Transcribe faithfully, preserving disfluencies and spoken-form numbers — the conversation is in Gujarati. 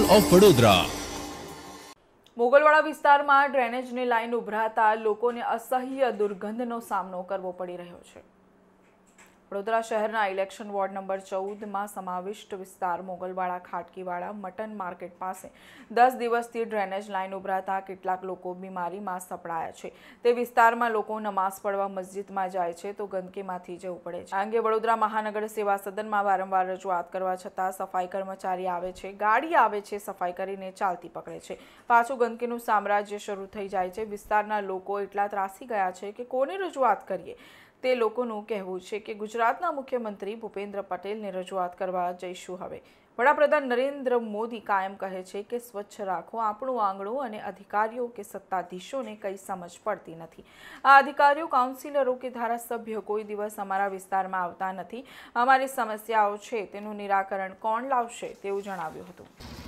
ઓફ વડોદરા। મોગલવાડા વિસ્તારમાં ડ્રેનેજની લાઈન ઉભરાતા લોકોને અસહ્ય દુર્ગંધનો સામનો કરવો પડી રહ્યો છે। વડોદરા શહેરના ઇલેક્શન વોર્ડ નંબર ચૌદમાં સમાવિષ્ટ વિસ્તાર મોગલવાડા ખાટકીવાડા મટન માર્કેટ પાસે દસ દિવસથી ડ્રેનેજ લાઈન ઉભરાતા કેટલાક લોકો બીમારીમાં સપડાયા છે। તે વિસ્તારમાં લોકો નમાઝ પડવા મસ્જિદમાં જાય છે તો ગંદકીમાંથી જવું પડે છે। આ અંગે વડોદરા મહાનગર સેવા સદનમાં વારંવાર રજૂઆત કરવા છતાં સફાઈ કર્મચારી આવે છે, ગાડી આવે છે, સફાઈ કરીને ચાલતી પકડે છે, પાછું ગંદકીનું સામ્રાજ્ય શરૂ થઈ જાય છે। વિસ્તારના લોકો એટલા ત્રાસી ગયા છે કે કોને રજૂઆત કરીએ તે લોકોનું કહેવું છે કે ગુજરાતના મુખ્યમંત્રી ભૂપેન્દ્ર પટેલને રજૂઆત કરવા જઈશું। હવે વડાપ્રધાન નરેન્દ્ર મોદી કાયમ કહે છે કે સ્વચ્છ રાખો આપણું આંગણું અને અધિકારીઓ કે સત્તાધીશોને કંઈ સમજ પડતી નથી। આ અધિકારીઓ, કાઉન્સિલરો કે ધારાસભ્યો કોઈ દિવસ અમારા વિસ્તારમાં આવતા નથી। અમારી સમસ્યાઓ છે તેનું નિરાકરણ કોણ લાવશે તેવું જણાવ્યું હતું।